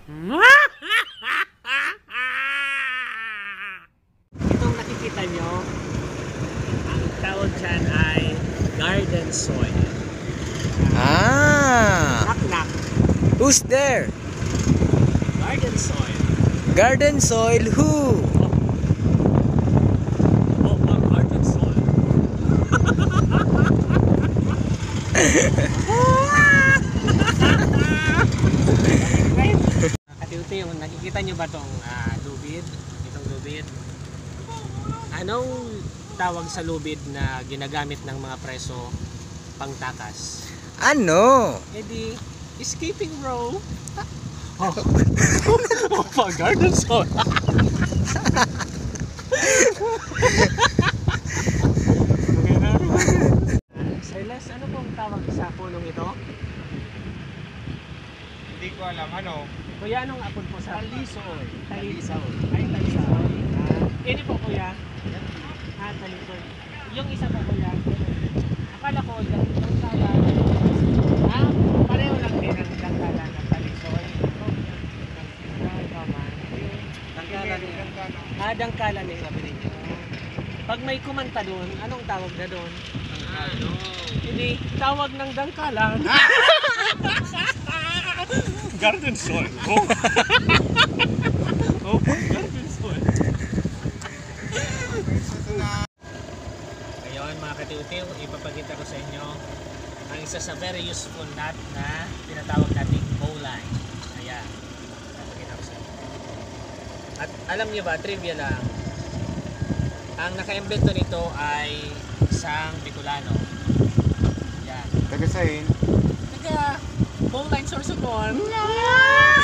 Itong nakikita nyo, ang tawag dyan ay garden soil. Knock knock. Who's there? Garden soil. Garden soil who? Oh, garden soil. Katiw-tiw, nakikita nyo ba tong lubid? Itong lubid? Anong tawag sa lubid na ginagamit ng mga preso pangtakas? Ano? Eh di, escaping rope. Oh, oh, garden soil. Silas, ano pong tawag sa punong ito? Hindi ko alam ano. Kuya, anong apod po sa? Talisoy. Talisoy. Ay, talisoy. Ini po kuya. Talisoy. Yung isa po kuya. Akala ko, dangkalan. Pareho lang din ang dangkalan at talisoy. Dangkalan niya. Dangkalan niya. Sabi ninyo. Pag may kumanta doon, anong tawag na doon? Ano? Hindi, tawag ng dangkalan. Garden soil. Oh. Oh, garden soil. Ngayon mga katiw-tiw, ipapakita ko sa inyo ang isa sa very useful nut na tinatawag nating bowline. Ayan. Ipapakita ko sa inyo. At alam niyo ba, trivia lang, ang naka-embento nito ay isang Bicolano. Ayan. Taga-sain. Taga bowline Sorsogon.